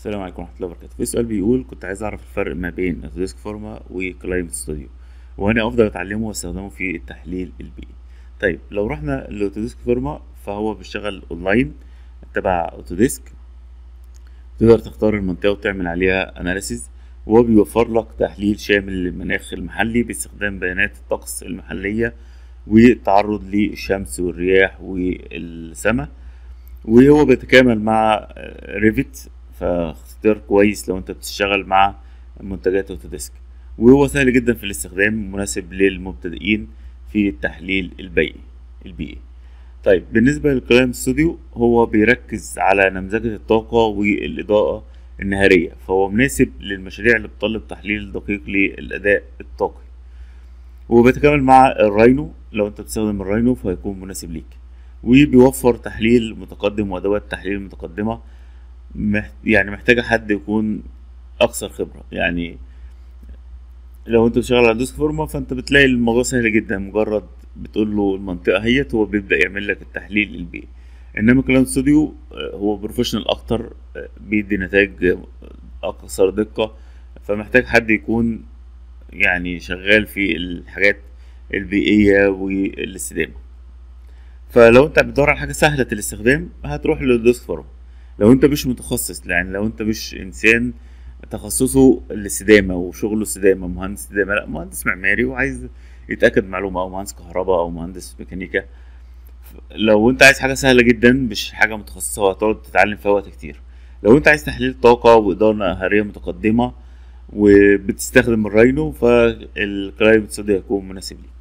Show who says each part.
Speaker 1: السلام عليكم ورحمة الله وبركاته. في سؤال بيقول كنت عايز أعرف الفرق ما بين أوتوديسك فورما وكلايمت ستوديو، وأنا أفضل أتعلمه وأستخدمه في التحليل البيئي. طيب لو رحنا لأوتوديسك فورما فهو بيشتغل أونلاين تبع أوتوديسك، تقدر تختار المنطقة وتعمل عليها أناليسيز، وهو بيوفر لك تحليل شامل للمناخ المحلي باستخدام بيانات الطقس المحلية والتعرض للشمس والرياح والسماء، وهو بيتكامل مع ريفت، فاختيار كويس لو انت بتشتغل مع منتجات اوتوديسك. وهو سهل جدا في الاستخدام، مناسب للمبتدئين في التحليل البيئي. طيب بالنسبة للكلايم ستوديو، هو بيركز على نمذجة الطاقة والإضاءة النهارية، فهو مناسب للمشاريع اللي بتطلب تحليل دقيق للأداء الطاقي. وبيتكامل مع الراينو، لو انت بتستخدم الراينو فهيكون مناسب ليك. وبيوفر تحليل متقدم وأدوات تحليل متقدمة، يعني محتاجة حد يكون أكثر خبرة. يعني لو انت بتشتغل على ديسك فورما فانت بتلاقي الموضوع سهل جدا، مجرد بتقول له المنطقة هيت هو بيبدأ يعمل لك التحليل البيئي. انما كلاود ستوديو هو بروفيشنال اكتر، بيدي نتائج اكثر دقة، فمحتاج حد يكون يعني شغال في الحاجات البيئية والاستدامة. فلو انت بتدور على حاجة سهلة الاستخدام هتروح للديسك فورما. لو انت مش متخصص، يعني لو انت مش انسان تخصصه الاستدامة وشغله استدامة، مهندس استدامة، لا مهندس معماري وعايز يتأكد معلومة، أو مهندس كهرباء أو مهندس ميكانيكا، لو أنت عايز حاجة سهلة جدا مش حاجة متخصصة وهتقعد تتعلم فيها وقت كتير. لو أنت عايز تحليل طاقة وإدارة نهارية متقدمة وبتستخدم الراينو، فالكلايمت ستوديو هيكون مناسب ليك.